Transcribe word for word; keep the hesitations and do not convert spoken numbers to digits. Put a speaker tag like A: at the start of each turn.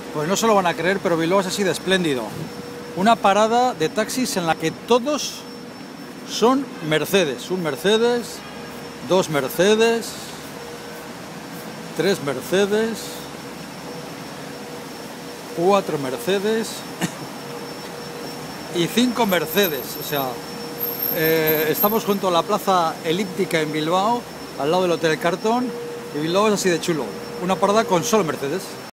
A: Pues no se lo van a creer, pero Bilbao es así de espléndido. Una parada de taxis en la que todos son Mercedes. Un Mercedes, dos Mercedes, tres Mercedes, cuatro Mercedes y cinco Mercedes. O sea, eh, estamos junto a la plaza elíptica en Bilbao, al lado del Hotel Carton, y Bilbao es así de chulo. Una parada con solo Mercedes.